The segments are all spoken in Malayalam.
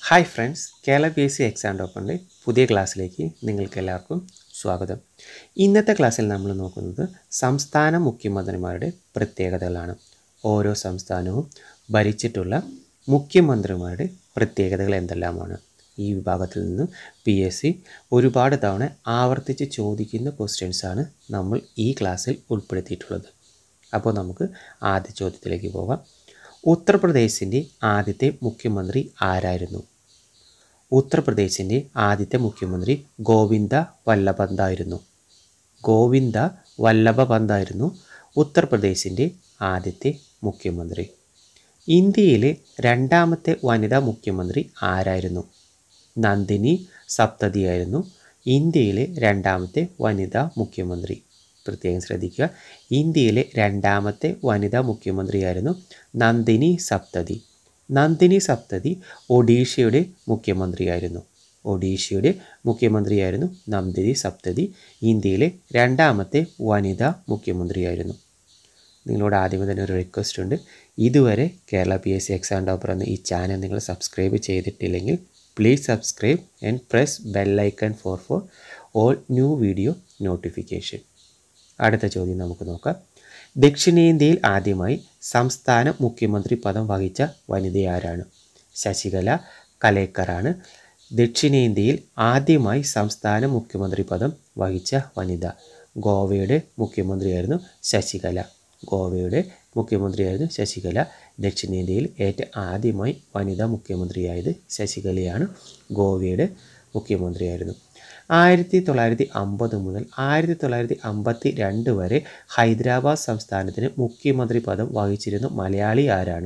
Hi friends, Kerala PSC exam ടോപ്പറിൻ്റെ പുതിയ ക്ലാസ്സിലേക്ക് നിങ്ങൾക്ക് എല്ലാവർക്കും സ്വാഗതം. ഇന്നത്തെ ക്ലാസ്സിൽ നമ്മൾ നോക്കുന്നത് സംസ്ഥാന മുഖ്യമന്ത്രിമാരുടെ പ്രത്യേകതകളാണ്. ഓരോ സംസ്ഥാനവും ഭരിച്ചിട്ടുള്ള മുഖ്യമന്ത്രിമാരുടെ പ്രത്യേകതകൾ എന്തെല്ലാമാണ്. ഈ വിഭാഗത്തിൽ നിന്ന് PSC ഒരുപാട് തവണ ആവർത്തിച്ച് ചോദിക്കുന്ന ക്വസ്റ്റ്യൻസാണ് നമ്മൾ ഈ ക്ലാസ്സിൽ ഉൾപ്പെടുത്തിയിട്ടുള്ളത്. അപ്പോൾ നമുക്ക് ആദ്യ ചോദ്യത്തിലേക്ക് പോകാം. ഉത്തർപ്രദേശിൻ്റെ ആദ്യത്തെ മുഖ്യമന്ത്രി ആരായിരുന്നു? ഉത്തർപ്രദേശിൻ്റെ ആദ്യത്തെ മുഖ്യമന്ത്രി ഗോവിന്ദ വല്ലഭ പന്തായിരുന്നു. ഗോവിന്ദ വല്ലഭ പന്തായിരുന്നു ഉത്തർപ്രദേശിൻ്റെ ആദ്യത്തെ മുഖ്യമന്ത്രി. ഇന്ത്യയിലെ രണ്ടാമത്തെ വനിതാ മുഖ്യമന്ത്രി ആരായിരുന്നു? നന്ദിനി സപ്തതിയായിരുന്നു ഇന്ത്യയിലെ രണ്ടാമത്തെ വനിതാ മുഖ്യമന്ത്രി. പ്രത്യേകം ശ്രദ്ധിക്കുക, ഇന്ത്യയിലെ രണ്ടാമത്തെ വനിതാ മുഖ്യമന്ത്രിയായിരുന്നു നന്ദിനി സപ്തതി. നന്ദിനി സപ്തതി ഒഡീഷയുടെ മുഖ്യമന്ത്രിയായിരുന്നു. ഒഡീഷയുടെ മുഖ്യമന്ത്രിയായിരുന്നു നന്ദിനി സപ്തതി. ഇന്ത്യയിലെ രണ്ടാമത്തെ വനിതാ മുഖ്യമന്ത്രിയായിരുന്നു. നിങ്ങളോട് ആദ്യമേ തന്നെ ഒരു റിക്വസ്റ്റ് ഉണ്ട്. ഇതുവരെ കേരള PSC എക്സാം ടോപ്പർ എന്ന ഈ ചാനൽ നിങ്ങൾ സബ്സ്ക്രൈബ് ചെയ്തിട്ടില്ലെങ്കിൽ please subscribe and press bell icon for all new video notification. അടുത്ത ചോദ്യം നമുക്ക് നോക്കാം. ദക്ഷിണേന്ത്യയിൽ ആദ്യമായി സംസ്ഥാന മുഖ്യമന്ത്രി പദം വഹിച്ച വനിതയാരാണ്? ശശികല കലേക്കറാണ് ദക്ഷിണേന്ത്യയിൽ ആദ്യമായി സംസ്ഥാന മുഖ്യമന്ത്രി പദം വഹിച്ച വനിത. ഗോവയുടെ മുഖ്യമന്ത്രിയായിരുന്നു ശശികല. ഗോവയുടെ മുഖ്യമന്ത്രിയായിരുന്നു ശശികല. ദക്ഷിണേന്ത്യയിൽ ഏറ്റവും ആദ്യമായി വനിതാ മുഖ്യമന്ത്രിയായത് ശശികലയാണ്. ഗോവയുടെ മുഖ്യമന്ത്രിയായിരുന്നു. 1950 മുതൽ 1952 വരെ ഹൈദരാബാദ് സംസ്ഥാനത്തിന് മുഖ്യമന്ത്രി പദം വഹിച്ചിരുന്ന മലയാളി ആരാണ്?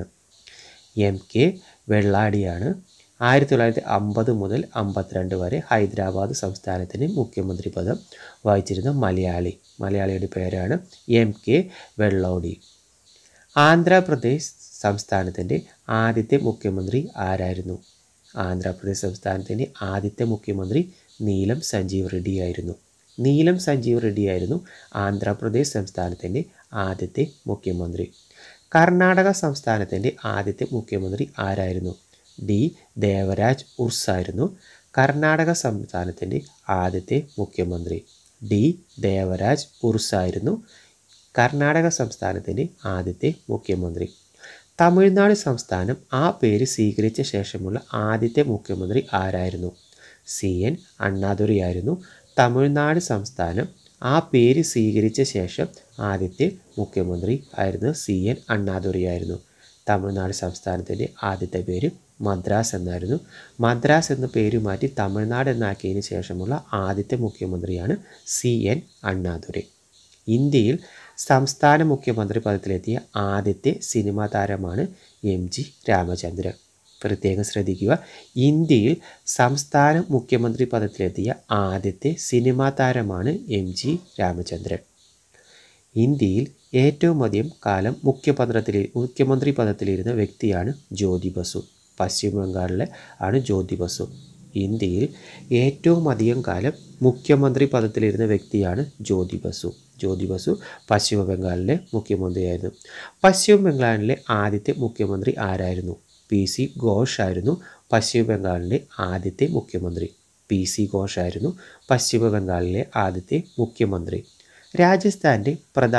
MK വെള്ളാടിയാണ് 1950 മുതൽ 52 വരെ ഹൈദരാബാദ് സംസ്ഥാനത്തിന് മുഖ്യമന്ത്രി പദം വഹിച്ചിരുന്ന മലയാളി. മലയാളിയുടെ പേരാണ് MK വെള്ളോടി. ആന്ധ്രാപ്രദേശ് സംസ്ഥാനത്തിൻ്റെ ആദ്യത്തെ മുഖ്യമന്ത്രി ആരായിരുന്നു? ആന്ധ്രാപ്രദേശ് സംസ്ഥാനത്തിൻ്റെ ആദ്യത്തെ മുഖ്യമന്ത്രി നീലം സഞ്ജീവ് റെഡ്ഡി ആയിരുന്നു. നീലം സഞ്ജീവ് റെഡ്ഡി ആയിരുന്നു ആന്ധ്രാപ്രദേശ് സംസ്ഥാനത്തിൻ്റെ ആദ്യത്തെ മുഖ്യമന്ത്രി. കർണാടക സംസ്ഥാനത്തിൻ്റെ ആദ്യത്തെ മുഖ്യമന്ത്രി ആരായിരുന്നു? D. ദേവരാജ് ഉർസ് ആയിരുന്നു കർണാടക സംസ്ഥാനത്തിൻ്റെ ആദ്യത്തെ മുഖ്യമന്ത്രി. D. ദേവരാജ് ഉർസ് ആയിരുന്നു കർണാടക സംസ്ഥാനത്തിൻ്റെ ആദ്യത്തെ മുഖ്യമന്ത്രി. തമിഴ്നാട് സംസ്ഥാനം ആ പേര് സ്വീകരിച്ച ശേഷമുള്ള ആദ്യത്തെ മുഖ്യമന്ത്രി ആരായിരുന്നു? CN അണ്ണാദുരൈയായിരുന്നു തമിഴ്നാട് സംസ്ഥാനം ആ പേര് സ്വീകരിച്ച ശേഷം ആദ്യത്തെ മുഖ്യമന്ത്രി ആയിരുന്നു CN അണ്ണാദുരൈയായിരുന്നു. തമിഴ്നാട് സംസ്ഥാനത്തിൻ്റെ ആദ്യത്തെ പേര് മദ്രാസ് എന്നായിരുന്നു. മദ്രാസ് എന്ന പേര് മാറ്റി തമിഴ്നാട് എന്നാക്കിയതിന് ശേഷമുള്ള ആദ്യത്തെ മുഖ്യമന്ത്രിയാണ് CN അണ്ണാദുരൈ. ഇന്ത്യയിൽ സംസ്ഥാന മുഖ്യമന്ത്രി പദത്തിലെത്തിയ ആദ്യത്തെ സിനിമാ താരമാണ് MG രാമചന്ദ്രൻ. പ്രത്യേകം ശ്രദ്ധിക്കുക, ഇന്ത്യയിൽ സംസ്ഥാന മുഖ്യമന്ത്രി പദത്തിലെത്തിയ ആദ്യത്തെ സിനിമാ താരമാണ് MG രാമചന്ദ്രൻ. ഇന്ത്യയിൽ ഏറ്റവും അധികം കാലം മുഖ്യമന്ത്രി പദത്തിലിരുന്ന വ്യക്തിയാണ് ജ്യോതി ബസു. പശ്ചിമ ബംഗാളിലെ ആണ് ജ്യോതി ബസു. ഇന്ത്യയിൽ ഏറ്റവും അധികം കാലം മുഖ്യമന്ത്രി പദത്തിലിരുന്ന വ്യക്തിയാണ് ജ്യോതി ബസു. ജ്യോതി ബസു പശ്ചിമ ബംഗാളിലെ മുഖ്യമന്ത്രിയായിരുന്നു. പശ്ചിമ ബംഗാളിലെ ആദ്യത്തെ മുഖ്യമന്ത്രി ആരായിരുന്നു? PC ഘോഷ് ആയിരുന്നു പശ്ചിമ ബംഗാളിലെ ആദ്യത്തെ മുഖ്യമന്ത്രി. PC ഘോഷ് ആയിരുന്നു പശ്ചിമ ബംഗാളിലെ ആദ്യത്തെ മുഖ്യമന്ത്രി. രാജസ്ഥാനിലെ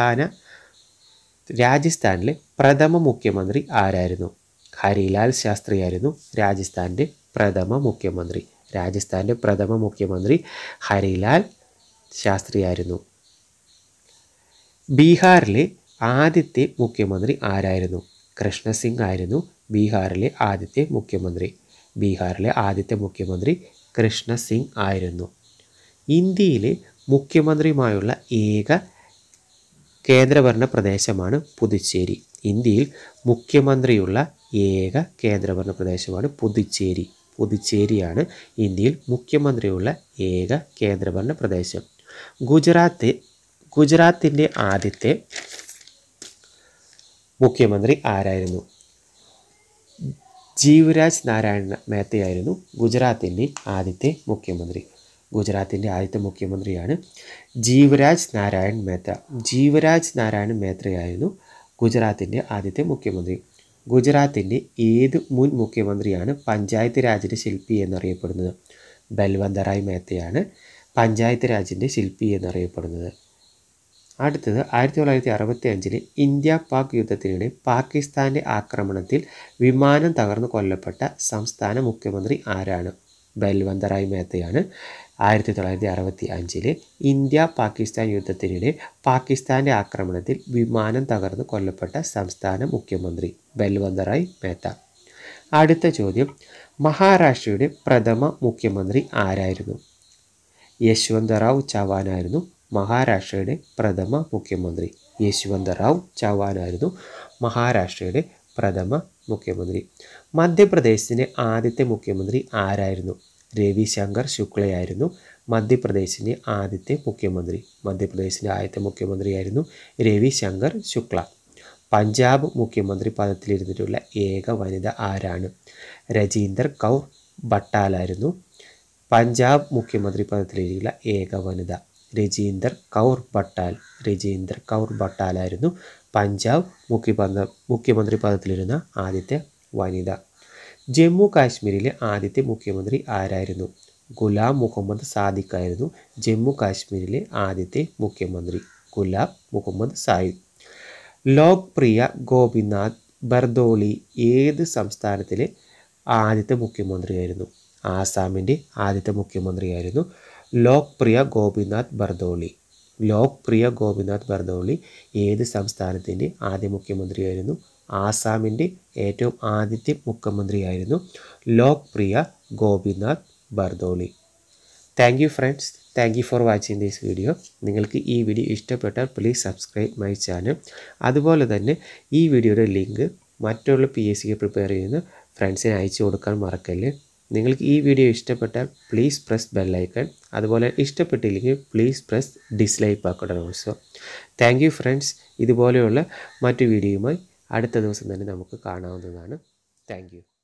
പ്രഥമ മുഖ്യമന്ത്രി ആരായിരുന്നു? ഹരിലാൽ ശാസ്ത്രി ആയിരുന്നു രാജസ്ഥാൻ്റെ പ്രഥമ മുഖ്യമന്ത്രി. രാജസ്ഥാൻ്റെ പ്രഥമ മുഖ്യമന്ത്രി ഹരിലാൽ ശാസ്ത്രി ആയിരുന്നു. ബീഹാറിലെ ആദ്യത്തെ മുഖ്യമന്ത്രി ആരായിരുന്നു? കൃഷ്ണസിംഗ് ആയിരുന്നു ബീഹാറിലെ ആദ്യത്തെ മുഖ്യമന്ത്രി. ബീഹാറിലെ ആദ്യത്തെ മുഖ്യമന്ത്രി കൃഷ്ണസിംഗ് ആയിരുന്നു. ഇന്ത്യയിലെ മുഖ്യമന്ത്രിയുമായുള്ള ഏക കേന്ദ്രഭരണ പ്രദേശമാണ് പുതുച്ചേരി. ഇന്ത്യയിൽ മുഖ്യമന്ത്രിയുള്ള ഏക കേന്ദ്രഭരണ പ്രദേശമാണ് പുതുച്ചേരി. പുതുച്ചേരിയാണ് ഇന്ത്യയിൽ മുഖ്യമന്ത്രിയുള്ള ഏക കേന്ദ്രഭരണ പ്രദേശം. ഗുജറാത്തിൻ്റെ ആദ്യത്തെ മുഖ്യമന്ത്രി ആരായിരുന്നു? ജീവരാജ് നാരായൺ മേത്തയായിരുന്നു ഗുജറാത്തിൻ്റെ ആദ്യത്തെ മുഖ്യമന്ത്രി. ഗുജറാത്തിൻ്റെ ആദ്യത്തെ മുഖ്യമന്ത്രിയാണ് ജീവരാജ് നാരായൺ മേത്ത. ജീവരാജ് നാരായൺ മേത്തയായിരുന്നു ഗുജറാത്തിൻ്റെ ആദ്യത്തെ മുഖ്യമന്ത്രി. ഗുജറാത്തിൻ്റെ ഏത് മുൻ മുഖ്യമന്ത്രിയാണ് പഞ്ചായത്ത് രാജിൻ്റെ ശില്പി എന്നറിയപ്പെടുന്നത്? ബൽവന്തറായ് മേത്തയാണ് പഞ്ചായത്ത് രാജിൻ്റെ ശില്പി എന്നറിയപ്പെടുന്നത്. അടുത്തത് 1965 ഇന്ത്യ പാക് യുദ്ധത്തിനിടെ പാകിസ്ഥാൻ്റെ ആക്രമണത്തിൽ വിമാനം തകർന്നു കൊല്ലപ്പെട്ട സംസ്ഥാന മുഖ്യമന്ത്രി ആരാണ്? ബൽവന്തറായ് മേത്തയാണ് 1965 ഇന്ത്യ പാകിസ്ഥാൻ യുദ്ധത്തിനിടെ പാകിസ്ഥാൻ്റെ ആക്രമണത്തിൽ വിമാനം തകർന്നു കൊല്ലപ്പെട്ട സംസ്ഥാന മുഖ്യമന്ത്രി ബൽവന്തറായ് മേത്ത. അടുത്ത ചോദ്യം, മഹാരാഷ്ട്രയുടെ പ്രഥമ മുഖ്യമന്ത്രി ആരായിരുന്നു? യശ്വന്തറാവ് ചവാനായിരുന്നു മഹാരാഷ്ട്രയുടെ പ്രഥമ മുഖ്യമന്ത്രി. യശ്വന്തറാവ് ചവാനായിരുന്നു മഹാരാഷ്ട്രയുടെ പ്രഥമ മുഖ്യമന്ത്രി. മധ്യപ്രദേശിൻ്റെ ആദ്യത്തെ മുഖ്യമന്ത്രി ആരായിരുന്നു? രവിശങ്കർ ശുക്ലയായിരുന്നു മധ്യപ്രദേശിൻ്റെ ആദ്യത്തെ മുഖ്യമന്ത്രി. മധ്യപ്രദേശിൻ്റെ ആദ്യത്തെ മുഖ്യമന്ത്രിയായിരുന്നു രവിശങ്കർ ശുക്ല. പഞ്ചാബ് മുഖ്യമന്ത്രി പദത്തിലിരുന്നിട്ടുള്ള ഏക വനിത ആരാണ്? രജീന്ദർ കൗർ ബട്ടാലായിരുന്നു പഞ്ചാബ് മുഖ്യമന്ത്രി പദത്തിലിരിക്കുന്ന ഏക വനിത. രജീന്ദർ കൗർ ബട്ടാലായിരുന്നു പഞ്ചാബ് മുഖ്യമന്ത്രി പദത്തിലിരുന്ന ആദ്യത്തെ വനിത. ജമ്മു കാശ്മീരിലെ ആദ്യത്തെ മുഖ്യമന്ത്രി ആരായിരുന്നു? ഗുലാം മുഹമ്മദ് സാദിഖ് ആയിരുന്നു ജമ്മു കാശ്മീരിലെ ആദ്യത്തെ മുഖ്യമന്ത്രി. ഗുലാം മുഹമ്മദ് സാദിഖ്. ലോക്പ്രിയ ഗോപിനാഥ് ബർദോളി ഏത് സംസ്ഥാനത്തിലെ ആദ്യത്തെ മുഖ്യമന്ത്രിയായിരുന്നു? ആസാമിൻ്റെ ആദ്യത്തെ മുഖ്യമന്ത്രിയായിരുന്നു ലോക്പ്രിയ ഗോപിനാഥ് ബർദോളി ഏത് സംസ്ഥാനത്തിൻ്റെ ആദ്യ മുഖ്യമന്ത്രിയായിരുന്നു? ആസാമിൻ്റെ ഏറ്റവും ആദ്യത്തെ മുഖ്യമന്ത്രിയായിരുന്നു Lokpriya Gopinath Bordoloi. Thank you friends. Thank you for watching this video. നിങ്ങൾക്ക് ഈ വീഡിയോ ഇഷ്ടപ്പെട്ടാൽ പ്ലീസ് സബ്സ്ക്രൈബ് മൈ ചാനൽ. അതുപോലെ തന്നെ ഈ വീഡിയോയുടെ ലിങ്ക് മറ്റുള്ള PSCക്ക് പ്രിപ്പയർ ചെയ്യുന്ന ഫ്രണ്ട്സിന് അയച്ചു കൊടുക്കാൻ മറക്കല്ലേ. നിങ്ങൾക്ക് ഈ വീഡിയോ ഇഷ്ടപ്പെട്ടാൽ പ്ലീസ് പ്രസ് ബെല്ലൈക്കൺ. അതുപോലെ ഇഷ്ടപ്പെട്ടില്ലെങ്കിൽ please press dislike button also. Thank you friends. ഇതുപോലെയുള്ള മറ്റു വീഡിയോയുമായി അടുത്ത ദിവസം തന്നെ നമുക്ക് കാണാവുന്നതാണ്. Thank U.